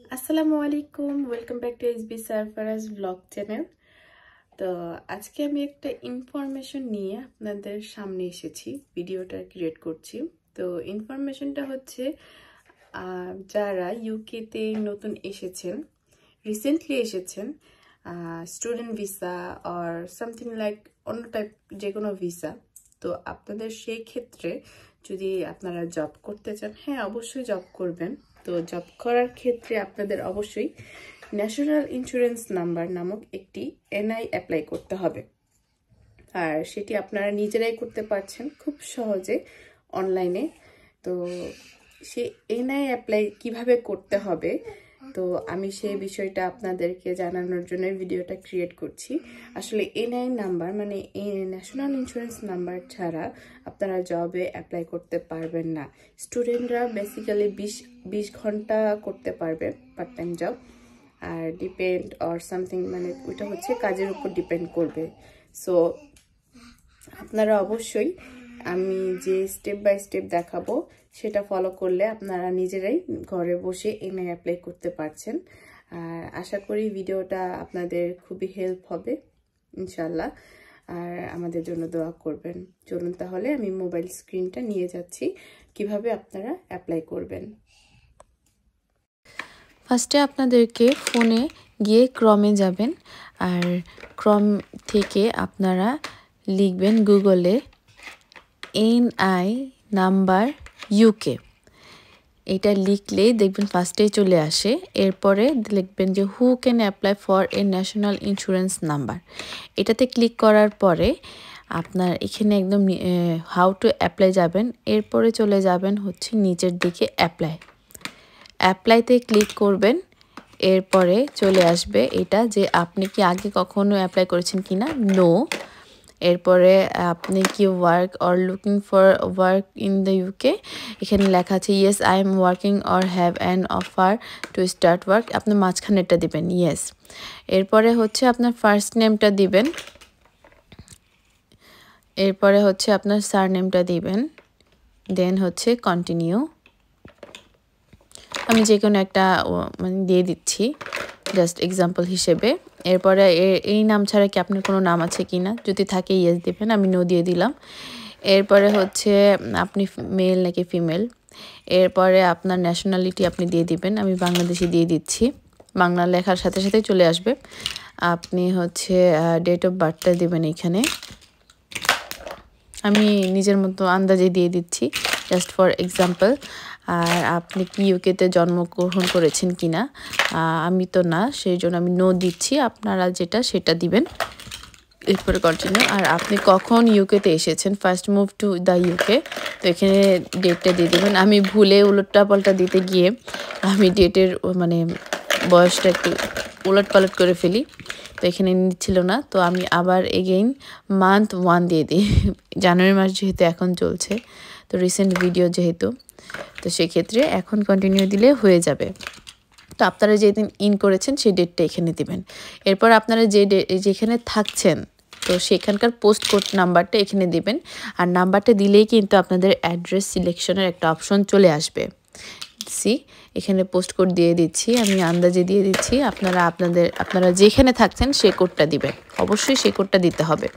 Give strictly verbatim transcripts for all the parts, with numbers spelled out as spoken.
Assalamualaikum, welcome back to S B Sarfaraz vlog channel. তো আজকে আমি একটা ইনফরমেশন নিয়ে আপনাদের সামনে এসেছি, ভিডিওটা ক্রিয়েট করছি। তো ইনফরমেশনটা হচ্ছে যারা ইউকে তে নতুন এসেছেন, রিসেন্টলি এসেছেন, student visa or something like অন্য টাইপ যে কোনো ভিসা, তো আপনাদের সেই ক্ষেত্রে যদি আপনারা জব করতে চান, হ্যাঁ অবশ্যই জব করবেন। তো জব করার ক্ষেত্রে আপনাদের অবশ্যই ন্যাশনাল ইন্স্যুরেন্স নাম্বার নামক একটি এনআই অ্যাপ্লাই করতে হবে। আর সেটি আপনারা নিজেরাই করতে পারছেন খুব সহজে অনলাইনে। তো সে এনআই অ্যাপ্লাই কিভাবে করতে হবে, তো আমি সেই বিষয়টা আপনাদেরকে জানানোর জন্য ভিডিওটা ক্রিয়েট করছি। আসলে এনআই নাম্বার মানে ন্যাশনাল ইন্স্যুরেন্স নাম্বার ছাড়া আপনারা জবে অ্যাপ্লাই করতে পারবেন না। স্টুডেন্টরা বেসিক্যালি বিশ বিশ ঘন্টা করতে পারবে পার্ট টাইম জব, আর ডিপেন্ড অর সামথিং মানে ওইটা হচ্ছে কাজের উপর ডিপেন্ড করবে। সো আপনারা অবশ্যই আমি যে স্টেপ বাই স্টেপ দেখাবো সেটা ফলো করলে আপনারা নিজেরাই ঘরে বসে এনআই অ্যাপ্লাই করতে পারছেন। আর আশা করি ভিডিওটা আপনাদের খুবই হেল্প হবে ইনশাল্লাহ। আর আমাদের জন্য দোয়া করবেন। চলুন তাহলে আমি মোবাইল স্ক্রিনটা নিয়ে যাচ্ছি কিভাবে আপনারা অ্যাপ্লাই করবেন। ফার্স্টে আপনাদেরকে ফোনে গিয়ে ক্রমে যাবেন, আর ক্রম থেকে আপনারা লিখবেন গুগলে এনআই নাম্বার ইউকে। এটা লিখলেই দেখবেন ফার্স্টেই চলে আসে। এরপরে লিখবেন যে who can apply for a national insurance number. এটাতে ক্লিক করার পরে আপনার এখানে একদম হাউ টু অ্যাপ্লাই যাবেন। এরপরে চলে যাবেন হচ্ছে নিচের দিকে অ্যাপ্লাই। অ্যাপ্লাইতে ক্লিক করবেন। এরপরে চলে আসবে এটা যে আপনি কি আগে কখনো অ্যাপ্লাই করেছেন কিনা, নো। এরপরে আপনি কি work or looking for work in the UK, এখানে লেখা আছে yes I am working or have an offer to start work, আপনি মাঝখানেরটা দিবেন ইয়েস। এরপরে হচ্ছে আপনার ফার্স্ট নেমটা দিবেন, এরপরে হচ্ছে আপনার সার নেমটা দিবেন, দেন হচ্ছে কন্টিনিউ। আমি যে কোনো একটা মানে দিয়ে দিচ্ছি জাস্ট এক্সাম্পল হিসেবে। এরপরে এই নাম ছাড়া কি আপনার কোনো নাম আছে কি না, যদি থাকে ইয়েস দিবেন, আমি নো দিয়ে দিলাম। এরপরে হচ্ছে আপনি মেল নাকি ফিমেল। এরপরে আপনার ন্যাশনালিটি আপনি দিয়ে দিবেন, আমি বাংলাদেশি দিয়ে দিচ্ছি। বাংলা লেখার সাথে সাথে চলে আসবে। আপনি হচ্ছে ডেট অফ বার্থটা দিবেন এখানে, আমি নিজের মতো আন্দাজে দিয়ে দিচ্ছি জাস্ট ফর এক্সাম্পল। আর আপনি কি ইউকেতে জন্মগ্রহণ করেছেন কি না, আমি তো না, সেই জন্য আমি নো দিচ্ছি, আপনারা যেটা সেটা দিবেন। এরপরে কন্টিনিউ। আর আপনি কখন ইউকেতে এসেছেন, first move to the UK, তো এখানে ডেটটা দিয়ে দেবেন। আমি ভুলে উলটটা পাল্টা দিতে গিয়ে আমি ডেটের মানে বয়সটা একটু উলট পালট করে ফেলি, তো এখানে নিচ্ছিল না, তো আমি আবার এগেইন মান্থ ওয়ান দিয়ে দিই। জানুয়ারি মাস যেহেতু এখন চলছে, তো রিসেন্ট ভিডিও যেহেতু, তো সেক্ষেত্রে এখন কন্টিনিউ দিলে হয়ে যাবে। তো আপনারা যেদিন ইন করেছেন সেই ডেটটা এখানে দিবেন। এরপর আপনারা যে যেখানে থাকছেন তো সেখানকার পোস্ট কোড নাম্বারটা এখানে দিবেন। আর নাম্বারটা দিলেই কিন্তু আপনাদের অ্যাড্রেস সিলেকশনের একটা অপশন চলে আসবে। সি এখানে পোস্ট কোড দিয়ে দিচ্ছি, আমি আন্দাজে দিয়ে দিচ্ছি, আপনারা আপনাদের আপনারা যেখানে থাকছেন সেই কোডটা দিবেন, অবশ্যই সেই কোডটা দিতে হবে।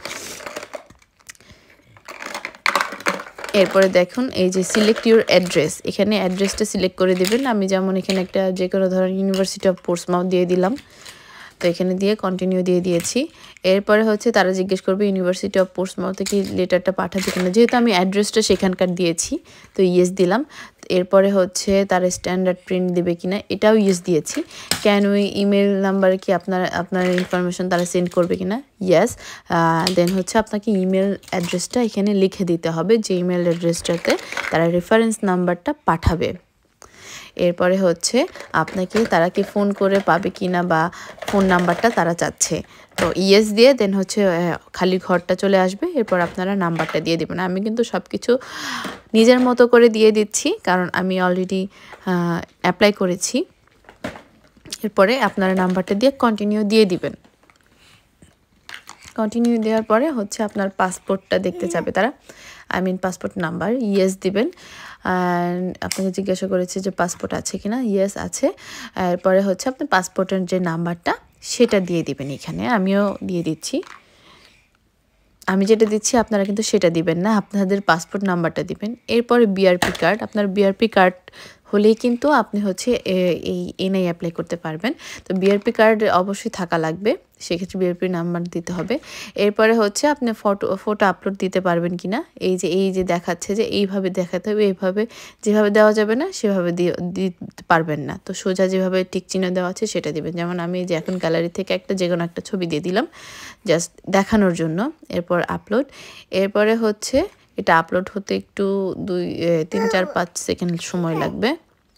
এরপরে দেখুন এই যে সিলেক্ট ইউর অ্যাড্রেস, এখানে অ্যাড্রেসটা সিলেক্ট করে দিবেন। আমি যেমন এখানে একটা যে কোনো ধরনের ইউনিভার্সিটি অফ পোর্টসমাউথ দিয়ে দিলাম, তো এখানে দিয়ে কন্টিনিউ দিয়ে দিয়েছি। এরপরে হচ্ছে তারা জিজ্ঞেস করবে ইউনিভার্সিটি অফ পোর্টসমাউথে কি লেটারটা পাঠাচ্ছে কিনা, যেহেতু আমি অ্যাড্রেসটা সেখানকার দিয়েছি তো ইয়েস দিলাম। এরপরে হচ্ছে তারা স্ট্যান্ডার্ড প্রিন্ট দেবে কিনা, এটাও ইয়েস দিয়েছি। ক্যান উই ইমেল নাম্বারে কি আপনার আপনার ইনফরমেশন তারা সেন্ড করবে কিনা, ইয়েস। দেন হচ্ছে আপনাকে ইমেল অ্যাড্রেসটা এখানে লিখে দিতে হবে, যে ইমেল অ্যাড্রেসটাতে তারা রেফারেন্স নাম্বারটা পাঠাবে। এরপরে হচ্ছে আপনাকে তারা কি ফোন করে পাবে কিনা বা ফোন নাম্বারটা তারা চাচ্ছে, তো ইয়েস দিয়ে দেন হচ্ছে খালি ঘরটা চলে আসবে। এরপর আপনারা নাম্বারটা দিয়ে দেবেন। আমি কিন্তু সব কিছু নিজের মতো করে দিয়ে দিচ্ছি, কারণ আমি অলরেডি অ্যাপ্লাই করেছি। এরপরে আপনারা নাম্বারটা দিয়ে কন্টিনিউ দিয়ে দিবেন। কন্টিনিউ দেওয়ার পরে হচ্ছে আপনার পাসপোর্টটা দেখতে চাবে তারা। I mean passport number, yes দিবেন। অ্যান্ড আপনাকে জিজ্ঞাসা করেছে যে পাসপোর্ট আছে কিনা, ইয়েস আছে। এরপরে হচ্ছে আপনি পাসপোর্টের যে নাম্বারটা সেটা দিয়ে দিবেন এখানে, আমিও দিয়ে দিচ্ছি। আমি যেটা দিচ্ছি আপনারা কিন্তু সেটা দিবেন না, আপনাদের পাসপোর্ট নাম্বারটা দিবেন। এরপরে বিআরপি কার্ড, আপনার বিআরপি কার্ড হলেই কিন্তু আপনি হচ্ছে এই এনআই অ্যাপ্লাই করতে পারবেন। তো বিআরপি কার্ড অবশ্যই থাকা লাগবে, সেক্ষেত্রে বিআরপি নাম্বার দিতে হবে। এরপরে হচ্ছে আপনি ফটো ফটো আপলোড দিতে পারবেন কিনা, এই যে এই যে দেখাচ্ছে যে এইভাবে দেখাতে হবে, এইভাবে যেভাবে দেওয়া যাবে না সেভাবে দিয়ে দিতে পারবেন না। তো সোজা যেভাবে টিক চিহ্ন দেওয়া আছে সেটা দিবেন। যেমন আমি যে এখন গ্যালারি থেকে একটা যে কোনো একটা ছবি দিয়ে দিলাম জাস্ট দেখানোর জন্য। এরপর আপলোড, এরপরে হচ্ছে এটা আপলোড হতে একটু দুই তিন চার পাঁচ সেকেন্ড সময় লাগবে।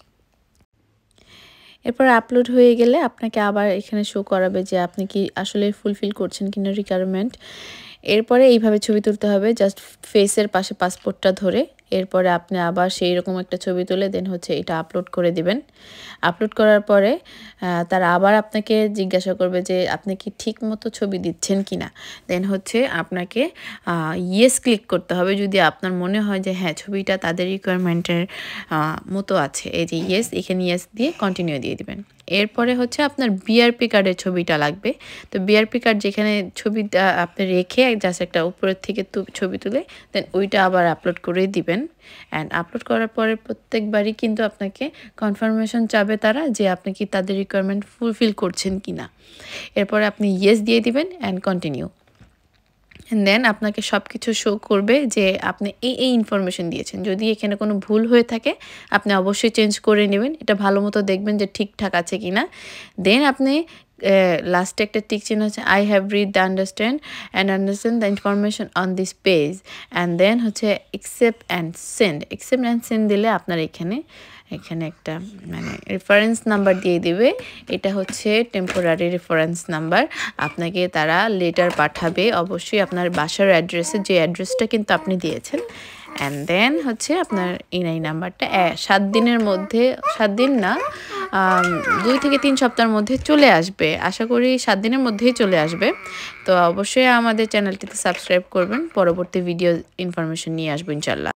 এরপর আপলোড হয়ে গেলে আপনাকে আবার এখানে শো করাবে যে আপনি কি আসলে ফুলফিল করছেন কিনা রিকোয়ারমেন্ট। এরপরে এইভাবে ছবি তুলতে হবে, জাস্ট ফেসের পাশে পাসপোর্টটা ধরে। এরপরে আপনি আবার সেই রকম একটা ছবি তুলে দেন হচ্ছে এটা আপলোড করে দিবেন। আপলোড করার পরে তারা আবার আপনাকে জিজ্ঞাসা করবে যে আপনি কি ঠিক মতো ছবি দিচ্ছেন কিনা। দেন হচ্ছে আপনাকে ইয়েস ক্লিক করতে হবে যদি আপনার মনে হয় যে হ্যাঁ ছবিটা তাদের রিকোয়ারমেন্টের মতো আছে। এই যে ইয়েস, এখানে ইয়েস দিয়ে কন্টিনিউ দিয়ে দিবেন। এরপরে হচ্ছে আপনার বিআরপি কার্ডের ছবিটা লাগবে। তো বিআরপি কার্ড যেখানে ছবিটা আপনি রেখে জাস্ট একটা উপরের থেকে ছবি তুলে দেন ওইটা আবার আপলোড করে দিবেন। অ্যান্ড আপলোড করার পরে প্রত্যেকবারই কিন্তু আপনাকে কনফার্মেশন চাবে তারা যে আপনি কি তাদের রিকোয়ারমেন্ট ফুলফিল করছেন কিনা। এরপরে আপনি ইয়েস দিয়ে দিবেন অ্যান্ড কন্টিনিউ। দেন আপনাকে সব কিছু শো করবে যে আপনি এই এই ইনফরমেশন দিয়েছেন। যদি এখানে কোনো ভুল হয়ে থাকে আপনি অবশ্যই চেঞ্জ করে নেবেন, এটা ভালো মতো দেখবেন যে ঠিকঠাক আছে কিনা। দেন আপনি লাস্টে একটা টিক চিহ্ন আছে, I have read the understand and understand the information on this page and then হচ্ছে accept and send. Accept and send দিলে আপনার এখানে এখানে একটা মানে রেফারেন্স নাম্বার দিয়ে দিবে। এটা হচ্ছে টেম্পোরারি রেফারেন্স নাম্বার, আপনাকে তারা লেটার পাঠাবে অবশ্যই আপনার বাসার অ্যাড্রেসে, যে অ্যাড্রেসটা কিন্তু আপনি দিয়েছেন। অ্যান্ড দেন হচ্ছে আপনার এনআই নাম্বারটা সাত দিনের মধ্যে, সাত দিন না দুই থেকে তিন সপ্তাহের মধ্যে চলে আসবে। আশা করি সাত দিনের মধ্যেই চলে আসবে। তো অবশ্যই আমাদের চ্যানেলটিতে সাবস্ক্রাইব করবেন, পরবর্তী ভিডিও ইনফরমেশন নিয়ে আসবো ইনশাল্লাহ।